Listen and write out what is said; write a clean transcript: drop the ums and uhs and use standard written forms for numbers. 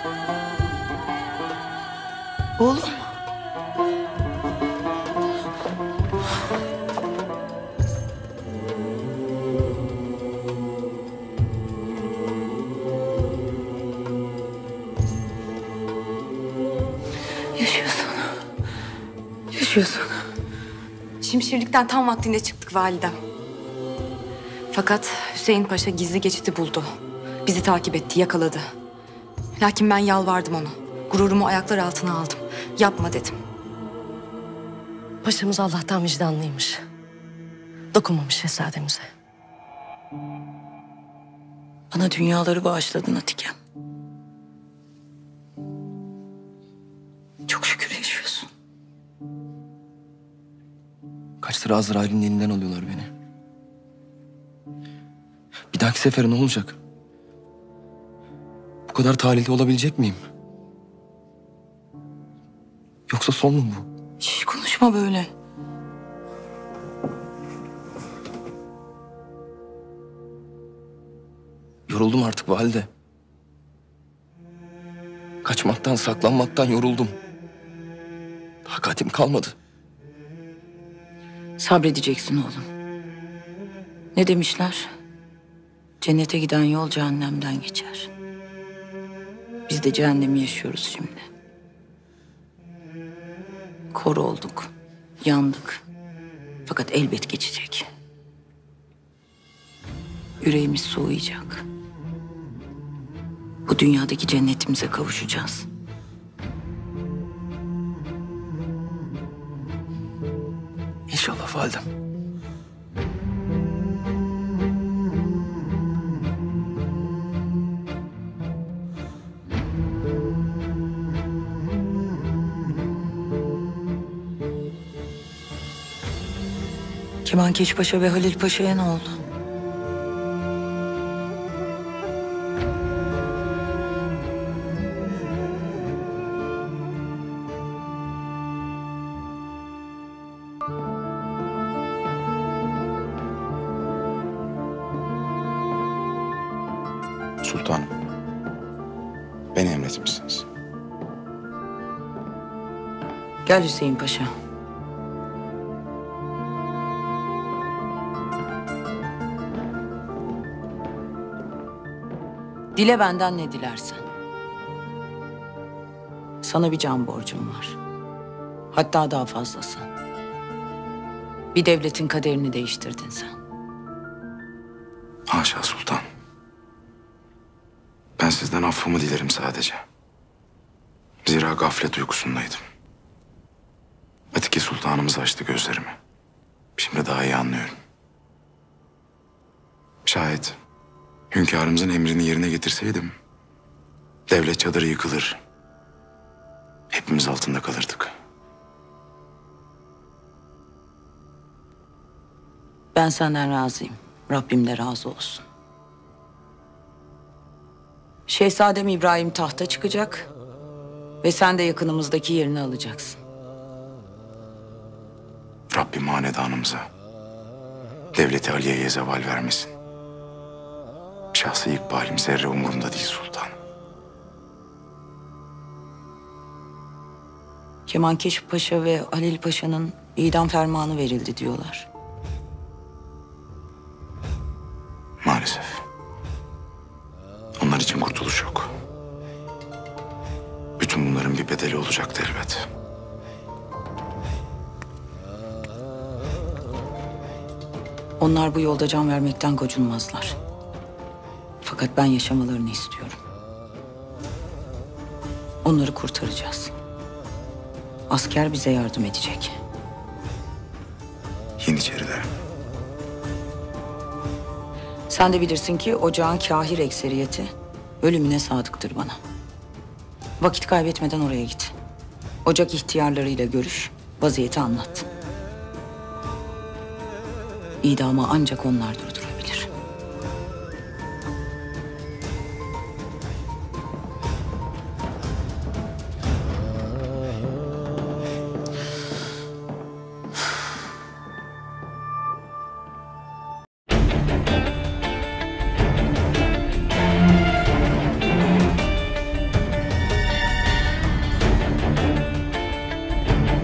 Oğlum. Yaşıyorsun. Yaşıyorsun. Şimşirlikten tam vaktinde çıktık validem. Fakat Hüseyin Paşa gizli geçidi buldu. Bizi takip etti, yakaladı. Lakin ben yalvardım ona. Gururumu ayaklar altına aldım. Yapma dedim. Paşamız Allah'tan vicdanlıymış. Dokunmamış şehzademize. Bana dünyaları bağışladın Atikem. Çok şükür yaşıyorsun. Kaçtır Azrail'in elinden alıyorlar beni. Bir dahaki sefere ne olacak? Bu kadar talihli olabilecek miyim? Yoksa son mu bu? Şş, konuşma böyle. Yoruldum artık valide. Kaçmaktan, saklanmaktan yoruldum. Takatim kalmadı. Sabredeceksin oğlum. Ne demişler? Cennete giden yol cehennemden geçer. Biz de cehennemi yaşıyoruz şimdi. Kor olduk, yandık. Fakat elbet geçecek. Yüreğimiz soğuyacak. Bu dünyadaki cennetimize kavuşacağız. İnşallah validem. Kemankeş Paşa ve Halil Paşa'ya ne oldu? Sultanım, beni emretmişsiniz. Gel Hüseyin Paşa. Dile benden ne dilersen. Sana bir can borcum var. Hatta daha fazlası. Bir devletin kaderini değiştirdin sen. Haşa sultan. Ben sizden affımı dilerim sadece. Zira gaflet uykusundaydım. Atike sultanımız açtı gözlerimi. Şimdi daha iyi anlıyorum. Şayet hünkârımızın emrini yerine getirseydim, devlet çadırı yıkılır. Hepimiz altında kalırdık. Ben senden razıyım. Rabbim de razı olsun. Şehzadem İbrahim tahta çıkacak ve sen de yakınımızdaki yerini alacaksın. Rabbim hanedanımıza, devleti Aliye'ye zeval vermesin. Şahsı ikbalim zerre umurumda değil sultan. Kemankeş Paşa ve Halil Paşa'nın idam fermanı verildi diyorlar. Maalesef. Onlar için kurtuluş yok. Bütün bunların bir bedeli olacaktı elbet. Onlar bu yolda can vermekten gocunmazlar. Fakat ben yaşamalarını istiyorum. Onları kurtaracağız. Asker bize yardım edecek. Yeniçeriler. Sen de bilirsin ki ocağın kahir ekseriyeti ölümüne sadıktır bana. Vakit kaybetmeden oraya git. Ocak ihtiyarlarıyla görüş, vaziyeti anlat. İdama ancak onlar durdur.